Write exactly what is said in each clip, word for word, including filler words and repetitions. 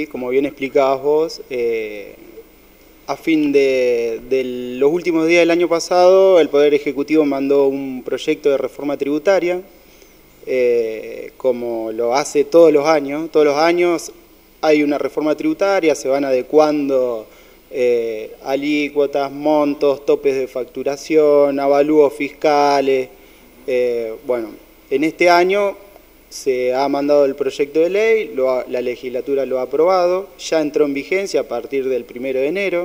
Como bien explicabas vos, eh, a fin de, de los últimos días del año pasado, el Poder Ejecutivo mandó un proyecto de reforma tributaria, eh, como lo hace todos los años. Todos los años hay una reforma tributaria, se van adecuando eh, alícuotas, montos, topes de facturación, avalúos fiscales. Eh, bueno, en este año se ha mandado el proyecto de ley, lo ha, la legislatura lo ha aprobado, ya entró en vigencia a partir del primero de enero,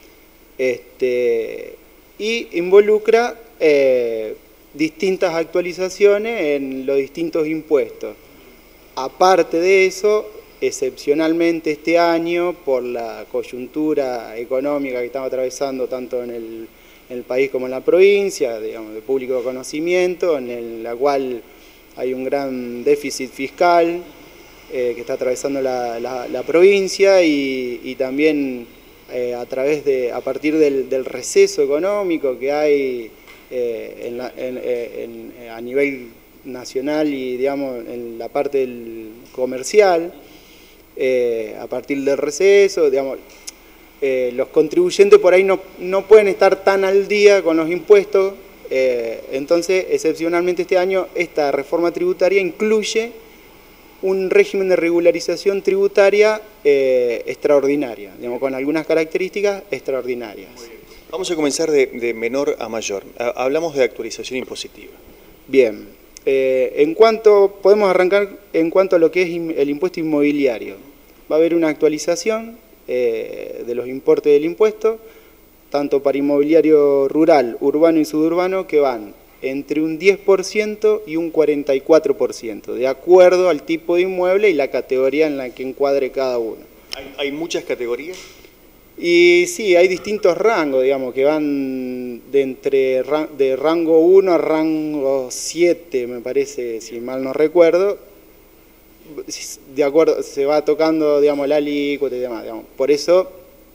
este, y involucra eh, distintas actualizaciones en los distintos impuestos. Aparte de eso, excepcionalmente este año, por la coyuntura económica que estamos atravesando tanto en el, en el país como en la provincia, digamos, de público conocimiento, en el, la cual hay un gran déficit fiscal eh, que está atravesando la, la, la provincia y, y también eh, a través de, a partir del, del receso económico que hay eh, en la, en, en, a nivel nacional y digamos en la parte del comercial, eh, a partir del receso, digamos, eh, los contribuyentes por ahí no, no pueden estar tan al día con los impuestos. Eh, entonces, excepcionalmente este año, esta reforma tributaria incluye un régimen de regularización tributaria eh, extraordinaria, digamos, con algunas características extraordinarias. Muy bien. Vamos a comenzar de, de menor a mayor. Hablamos de actualización impositiva. Bien, eh, en cuanto, podemos arrancar en cuanto a lo que es el impuesto inmobiliario. Va a haber una actualización eh, de los importes del impuesto, tanto para inmobiliario rural, urbano y suburbano, que van entre un diez por ciento y un cuarenta y cuatro por ciento, de acuerdo al tipo de inmueble y la categoría en la que encuadre cada uno. ¿Hay, hay muchas categorías? Y sí, hay distintos rangos, digamos, que van de entre de rango uno a rango siete, me parece, si mal no recuerdo. De acuerdo, se va tocando, digamos, la alícuota y demás, digamos. Por eso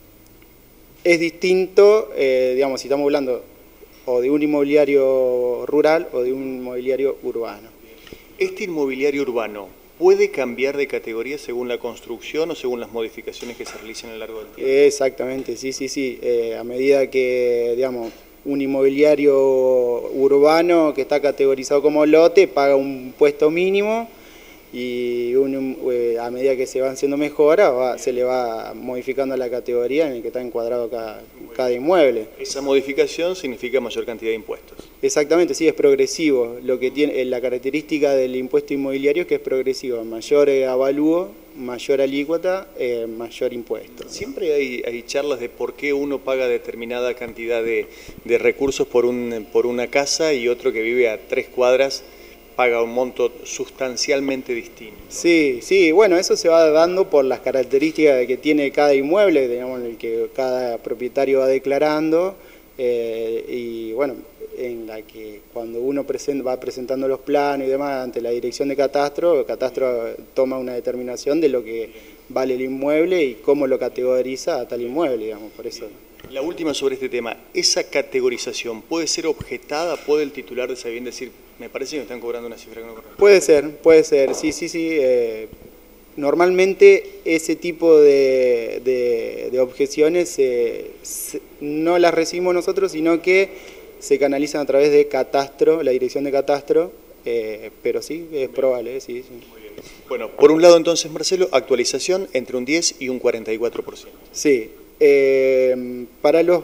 es distinto, eh, digamos, si estamos hablando o de un inmobiliario rural o de un inmobiliario urbano. ¿Este inmobiliario urbano puede cambiar de categoría según la construcción o según las modificaciones que se realicen a lo largo del tiempo? Exactamente, sí, sí, sí. Eh, a medida que, digamos, un inmobiliario urbano que está categorizado como lote paga un impuesto mínimo, y un, eh, a medida que se van haciendo mejoras, va, se le va modificando la categoría en la que está encuadrado cada, cada inmueble. Esa modificación significa mayor cantidad de impuestos. Exactamente, sí, es progresivo. Lo que tiene, la característica del impuesto inmobiliario es que es progresivo. Mayor avalúo, mayor alícuota, eh, mayor impuesto. Siempre hay, hay charlas de por qué uno paga determinada cantidad de, de recursos por, un, por una casa y otro que vive a tres cuadras paga un monto sustancialmente distinto. Sí, sí, bueno, eso se va dando por las características que tiene cada inmueble, digamos, en el que cada propietario va declarando, eh, y bueno, en la que cuando uno presenta, va presentando los planos y demás ante la dirección de catastro, el catastro toma una determinación de lo que vale el inmueble y cómo lo categoriza a tal inmueble, digamos, por eso. La última sobre este tema, ¿esa categorización puede ser objetada? ¿Puede el titular de esa vivienda decir, me parece que me están cobrando una cifra que no corresponde? Puede ser, puede ser, sí, sí, sí. Eh, normalmente ese tipo de, de, de objeciones eh, se, no las recibimos nosotros, sino que se canalizan a través de catastro, la dirección de catastro, eh, pero sí, es probable, sí, sí. Muy bien. Bueno, por un lado entonces, Marcelo, actualización entre un diez y un cuarenta y cuatro por ciento. Sí. Eh, para los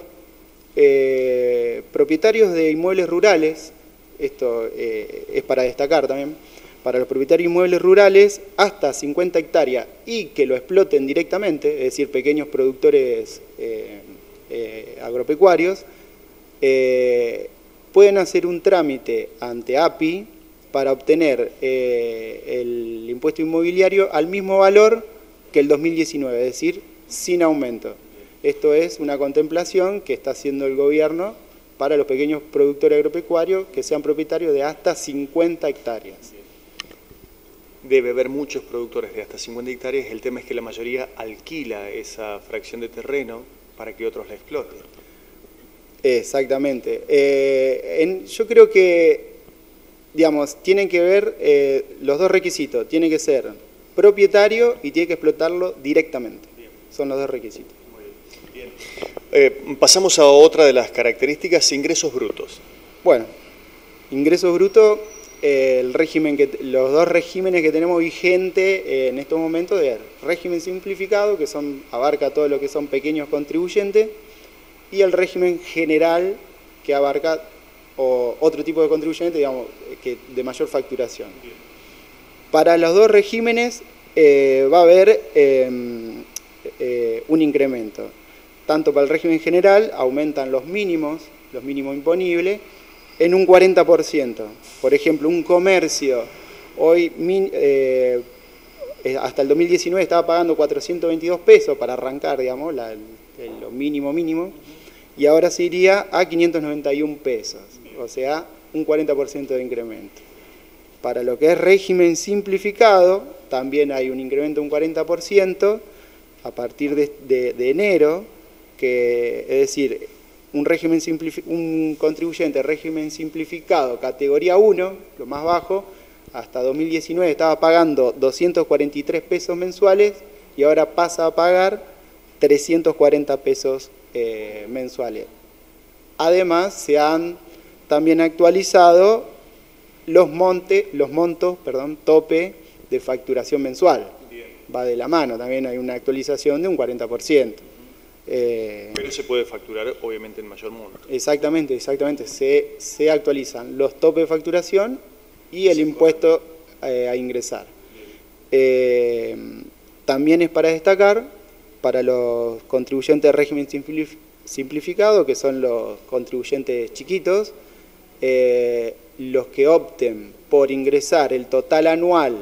eh, propietarios de inmuebles rurales, esto eh, es para destacar también, para los propietarios de inmuebles rurales hasta cincuenta hectáreas y que lo exploten directamente, es decir, pequeños productores eh, eh, agropecuarios, eh, pueden hacer un trámite ante A P I para obtener eh, el impuesto inmobiliario al mismo valor que el dos mil diecinueve, es decir, sin aumento. Esto es una contemplación que está haciendo el gobierno para los pequeños productores agropecuarios que sean propietarios de hasta cincuenta hectáreas. Debe haber muchos productores de hasta cincuenta hectáreas, el tema es que la mayoría alquila esa fracción de terreno para que otros la exploten. Exactamente. Eh, en, yo creo que, digamos, tienen que ver eh, los dos requisitos. Tiene que ser propietario y tiene que explotarlo directamente. Bien. Son los dos requisitos. Muy bien. Bien. Eh, pasamos a otra de las características, ingresos brutos. Bueno, ingresos brutos, eh, el régimen que, los dos regímenes que tenemos vigente eh, en estos momentos es régimen simplificado, que son, abarca todo lo que son pequeños contribuyentes, y el régimen general, que abarca o, otro tipo de contribuyentes, digamos, que de mayor facturación. Bien. Para los dos regímenes eh, va a haber eh, eh, un incremento. Tanto para el régimen general aumentan los mínimos, los mínimos imponibles, en un cuarenta por ciento. Por ejemplo, un comercio hoy eh, hasta el dos mil diecinueve estaba pagando cuatrocientos veintidós pesos para arrancar, digamos, la, el, lo mínimo mínimo, y ahora se iría a quinientos noventa y un pesos, o sea, un cuarenta por ciento de incremento. Para lo que es régimen simplificado, también hay un incremento de un cuarenta por ciento a partir de, de, de enero, que, es decir, un, régimen un contribuyente de régimen simplificado, categoría uno, lo más bajo, hasta dos mil diecinueve estaba pagando doscientos cuarenta y tres pesos mensuales y ahora pasa a pagar trescientos cuarenta pesos eh, mensuales. Además, se han también actualizado los, monte, los montos perdón, tope de facturación mensual. Bien. Va de la mano, también hay una actualización de un cuarenta por ciento. Eh, Pero se puede facturar obviamente en mayor monto. Exactamente, exactamente. Se, se actualizan los topes de facturación y el sí, impuesto eh, a ingresar. Eh, también es para destacar, para los contribuyentes de régimen simplificado, que son los contribuyentes chiquitos, eh, los que opten por ingresar el total anual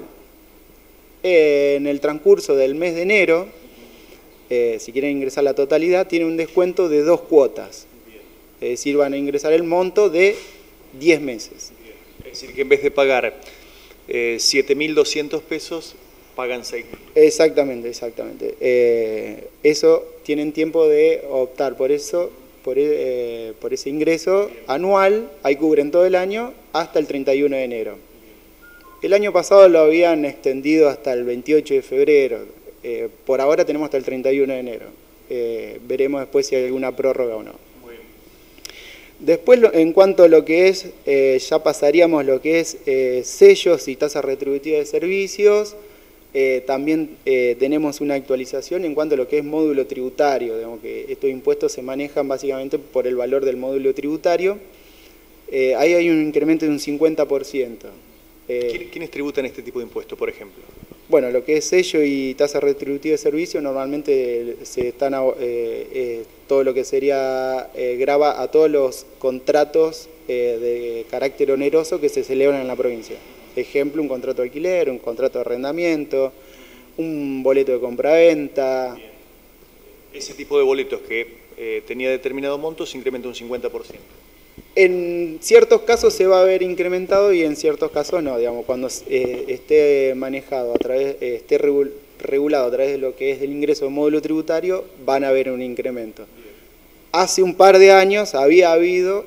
en el transcurso del mes de enero, Eh, si quieren ingresar la totalidad, tienen un descuento de dos cuotas. Bien. Es decir, van a ingresar el monto de diez meses. Bien. Es decir, que en vez de pagar eh, siete mil doscientos pesos, pagan seis mil. Exactamente, exactamente. Eh, eso tienen tiempo de optar por eso, por, eh, por ese ingreso Bien. anual, ahí cubren todo el año, hasta el treinta y uno de enero. Bien. El año pasado lo habían extendido hasta el veintiocho de febrero. Eh, por ahora tenemos hasta el treinta y uno de enero. Eh, veremos después si hay alguna prórroga o no. Muy bien. Después, en cuanto a lo que es, eh, ya pasaríamos lo que es eh, sellos y tasas retributivas de servicios. Eh, también eh, tenemos una actualización en cuanto a lo que es módulo tributario. Digamos que estos impuestos se manejan básicamente por el valor del módulo tributario. Eh, ahí hay un incremento de un cincuenta por ciento. Eh, ¿Quiénes tributan este tipo de impuestos, por ejemplo? Bueno, lo que es sello y tasa retributiva de servicio, normalmente se están eh, eh, todo lo que sería eh, grava a todos los contratos eh, de carácter oneroso que se celebran en la provincia. Ejemplo, un contrato de alquiler, un contrato de arrendamiento, un boleto de compraventa. Ese tipo de boletos que eh, tenía determinado monto se incrementa un cincuenta por ciento. En ciertos casos se va a ver incrementado y en ciertos casos no, digamos, cuando eh, esté manejado, a través, eh, esté regul regulado a través de lo que es el ingreso de módulo tributario, van a haber un incremento. Hace un par de años había habido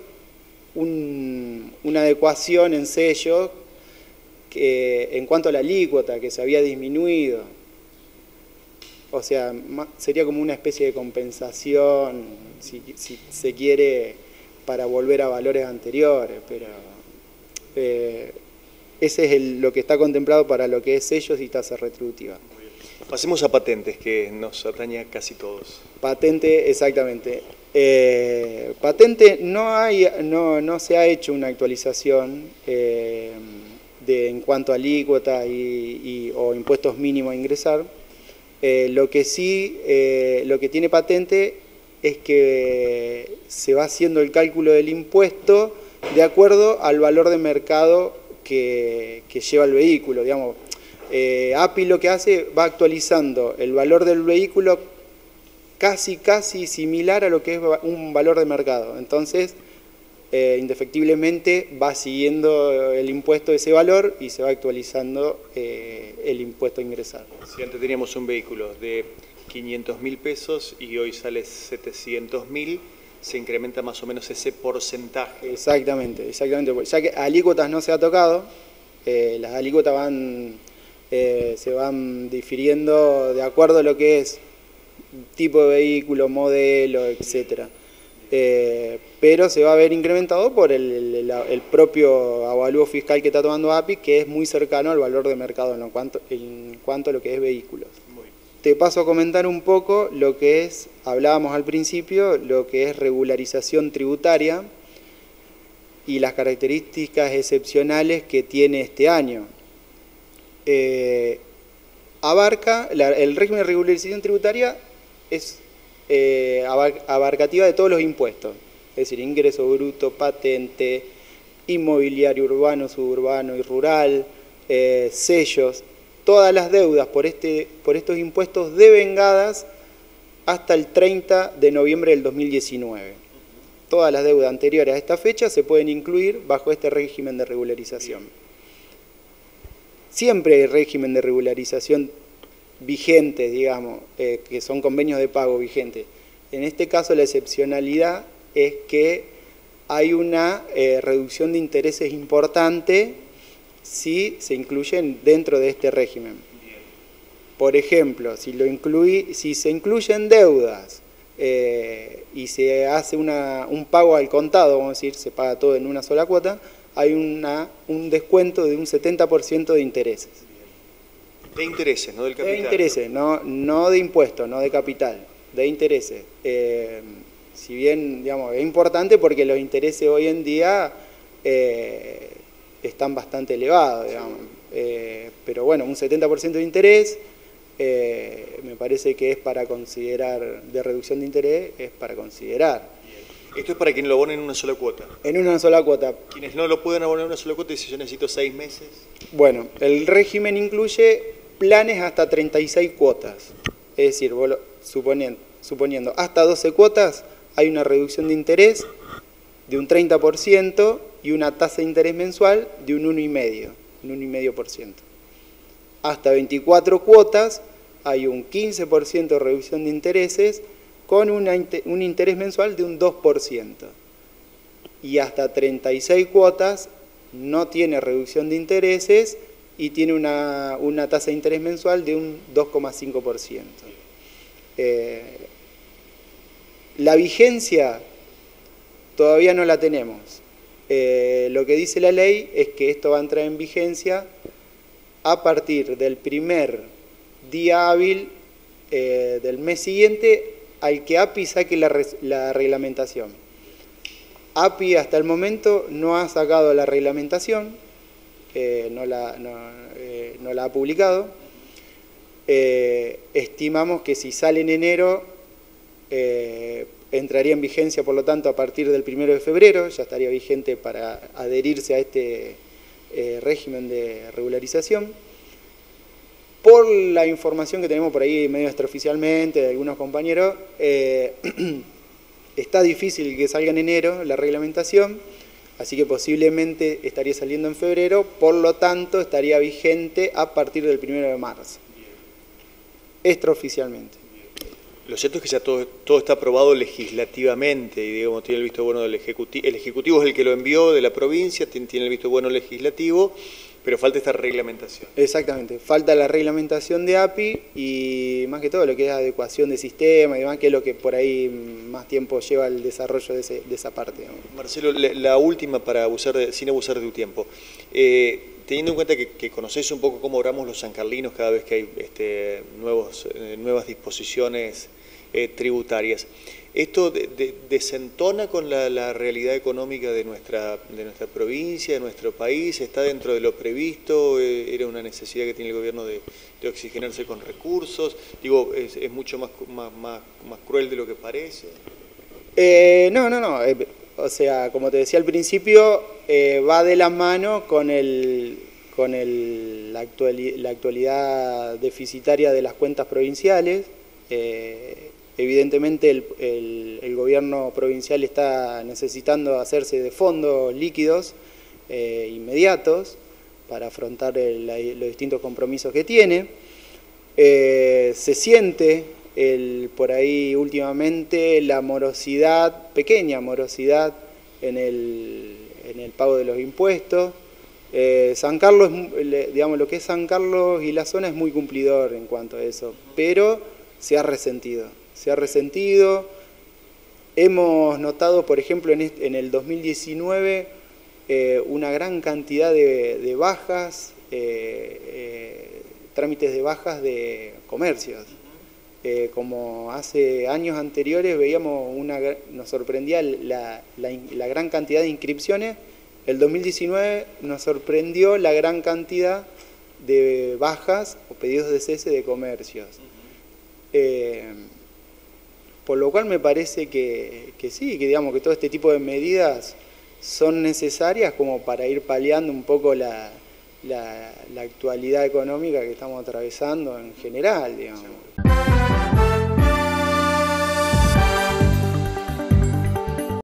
un, una adecuación en sello que, en cuanto a la alícuota, que se había disminuido. O sea, sería como una especie de compensación, si, si se quiere, para volver a valores anteriores, pero eh, ese es el, lo que está contemplado para lo que es sellos y tasa retributiva. Pasemos a patentes, que nos atañe a casi todos. Patente, exactamente. Eh, patente, no, hay, no, no se ha hecho una actualización eh, de, en cuanto a alícuota y, y, o impuestos mínimos a ingresar. Eh, lo que sí, eh, lo que tiene patente es que se va haciendo el cálculo del impuesto de acuerdo al valor de mercado que, que lleva el vehículo. Digamos, eh, A P I lo que hace, va actualizando el valor del vehículo casi, casi similar a lo que es un valor de mercado. Entonces, eh, indefectiblemente va siguiendo el impuesto de ese valor y se va actualizando eh, el impuesto a ingresar. Si antes teníamos un vehículo de quinientos mil pesos y hoy sale setecientos mil, se incrementa más o menos ese porcentaje. Exactamente, exactamente. Ya que alícuotas no se ha tocado, eh, las alícuotas van eh, se van difiriendo de acuerdo a lo que es tipo de vehículo, modelo, etcétera. Eh, pero se va a ver incrementado por el, el, el propio avalúo fiscal que está tomando A P I, que es muy cercano al valor de mercado en, lo cuanto, en cuanto a lo que es vehículos. Te paso a comentar un poco lo que es, hablábamos al principio, lo que es regularización tributaria y las características excepcionales que tiene este año. Eh, abarca, la, el régimen de regularización tributaria es eh, abarcativa de todos los impuestos, es decir, ingreso bruto, patente, inmobiliario urbano, suburbano y rural, eh, sellos, todas las deudas por, este, por estos impuestos devengadas hasta el treinta de noviembre del dos mil diecinueve. Todas las deudas anteriores a esta fecha se pueden incluir bajo este régimen de regularización. Siempre hay régimen de regularización vigente, digamos, eh, que son convenios de pago vigentes. En este caso la excepcionalidad es que hay una eh, reducción de intereses importante si se incluyen dentro de este régimen. Por ejemplo, si, lo incluí, si se incluyen deudas eh, y se hace una, un pago al contado, vamos a decir, se paga todo en una sola cuota, hay una, un descuento de un setenta por ciento de intereses. De intereses, no del capital. De intereses, no, no de impuestos, no de capital, de intereses. Eh, si bien, digamos, es importante porque los intereses hoy en día eh, están bastante elevados, digamos. Eh, pero bueno, un setenta por ciento de interés eh, me parece que es para considerar, de reducción de interés, es para considerar. Esto es para quienes lo abonen en una sola cuota. En una sola cuota. Quienes no lo pueden abonar en una sola cuota, si yo necesito seis meses. Bueno, el régimen incluye planes hasta treinta y seis cuotas. Es decir, vos lo, suponiendo, suponiendo hasta doce cuotas, hay una reducción de interés de un treinta por ciento y una tasa de interés mensual de un uno coma cinco por ciento. Un uno coma cinco por ciento. Hasta veinticuatro cuotas hay un quince por ciento de reducción de intereses con una, un interés mensual de un dos por ciento. Y hasta treinta y seis cuotas no tiene reducción de intereses y tiene una, una tasa de interés mensual de un dos coma cinco por ciento. Eh, la vigencia todavía no la tenemos. Eh, lo que dice la ley es que esto va a entrar en vigencia a partir del primer día hábil eh, del mes siguiente al que A P I saque la, la reglamentación. A P I hasta el momento no ha sacado la reglamentación, eh, no, la, no, eh, no la ha publicado. Eh, estimamos que si sale en enero, eh, entraría en vigencia, por lo tanto, a partir del primero de febrero, ya estaría vigente para adherirse a este eh, régimen de regularización. Por la información que tenemos por ahí medio extraoficialmente de algunos compañeros, eh, está difícil que salga en enero la reglamentación, así que posiblemente estaría saliendo en febrero, por lo tanto estaría vigente a partir del primero de marzo, extraoficialmente. Lo cierto es que ya todo, todo está aprobado legislativamente y digamos tiene el visto bueno del Ejecutivo. El Ejecutivo es el que lo envió de la provincia, tiene, tiene el visto bueno legislativo, pero falta esta reglamentación. Exactamente, falta la reglamentación de A P I y más que todo lo que es adecuación de sistema y demás, que es lo que por ahí más tiempo lleva el desarrollo de, ese, de esa parte, ¿no? Marcelo, la, la última para abusar de, sin abusar de tu tiempo. Eh, teniendo en cuenta que, que conocés un poco cómo obramos los sancarlinos cada vez que hay este, nuevos, eh, nuevas disposiciones eh, tributarias, ¿esto de, de, desentona con la, la realidad económica de nuestra, de nuestra provincia, de nuestro país? ¿Está dentro de lo previsto? Eh, ¿Era una necesidad que tiene el gobierno de, de oxigenarse con recursos? Digo, ¿es, es mucho más, más, más, más cruel de lo que parece? Eh, no, no, no. Eh, o sea, como te decía al principio, eh, va de la mano con, el, con el, la, actuali, la actualidad deficitaria de las cuentas provinciales. Eh, Evidentemente el, el, el gobierno provincial está necesitando hacerse de fondos líquidos eh, inmediatos para afrontar el, la, los distintos compromisos que tiene. Eh, se siente el, por ahí últimamente la morosidad, pequeña morosidad en el, en el pago de los impuestos. Eh, San Carlos, digamos, lo que es San Carlos y la zona es muy cumplidor en cuanto a eso, pero se ha resentido, se ha resentido. Hemos notado, por ejemplo, en, este, en el dos mil diecinueve, eh, una gran cantidad de, de bajas, eh, eh, trámites de bajas de comercios. Eh, como hace años anteriores veíamos una, nos sorprendía la, la, la gran cantidad de inscripciones. El dos mil diecinueve nos sorprendió la gran cantidad de bajas o pedidos de cese de comercios. Eh, por lo cual me parece que, que sí, que digamos que todo este tipo de medidas son necesarias como para ir paliando un poco la, la, la actualidad económica que estamos atravesando en general, digamos.